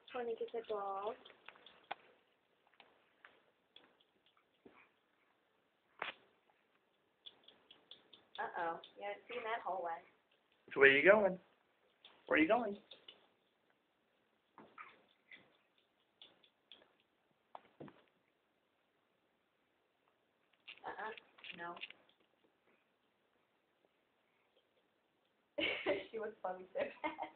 Trying to get the ball. Uh-oh. You haven't seen that hallway. Which way are you going? Where are you going? No. She was funny so bad.